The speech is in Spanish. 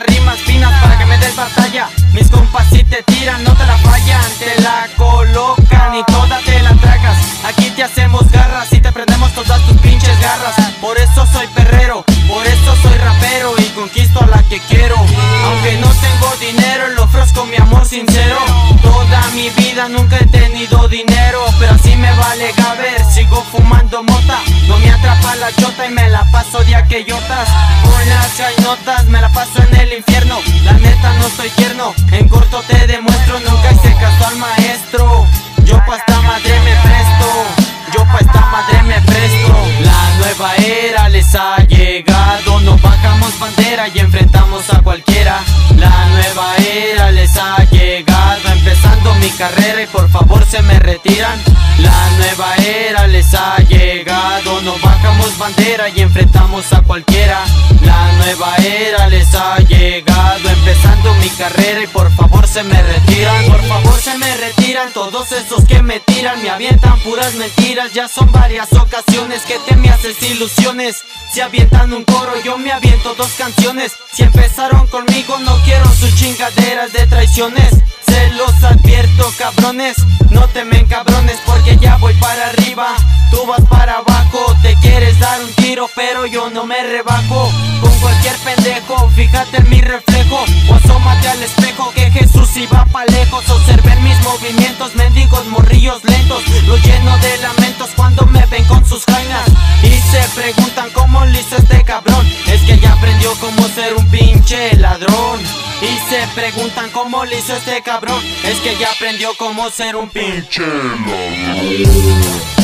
rimas finas para que me des batalla. Mis compas si te tiran no te la fallan, te la colocan y toda te la tragas. Aquí te hacemos garras y te prendemos todas tus pinches garras. Por eso soy perrero, por eso soy rapero y conquisto a la que quiero. Aunque no tengo dinero, le ofrezco mi amor sincero. Toda mi vida nunca he tenido dinero, pero así me vale gaber. Sigo fumando mota, no me atrapa la chota y me la paso de aquellotas. Con las gainotas me la paso en el infierno. La neta no estoy tierno, en corto te demuestro. Nunca hice caso al maestro. Yo pa' esta madre me presto, yo pa' esta madre me presto. La nueva era les ha llegado, no bajamos bandera y enfrentamos a cualquiera. La nueva era les ha llegado, empezando mi carrera y por favor se me retiran. La nueva era les ha llegado, no bajamos bandera y enfrentamos a cualquiera. La nueva era les ha llegado, empezando mi carrera y por favor se me retiran. Por favor se me retiran todos esos que me tiran, me avientan puras mentiras. Ya son varias ocasiones que te me haces ilusiones. Si avientan un coro yo me aviento dos canciones. Si empezaron conmigo no quiero sus chingaderas de traiciones. Se los advierto cabrones, no te me encabrones porque ya voy para arriba. Tú vas para abajo, te quieres dar un tiro pero yo no me rebajo. Con cualquier pendejo, fíjate en mi reflejo o asómate al espejo que Jesús iba pa' lejos. Observen mis movimientos, mendigos morrillos lentos, los lleno de lamentos cuando me ven con sus jainas. Y se preguntan cómo lo hizo este cabrón, es que ya aprendió cómo ser un pinche ladrón. Y se preguntan cómo lo hizo este cabrón, es que ya aprendió cómo ser un pinche ladrón.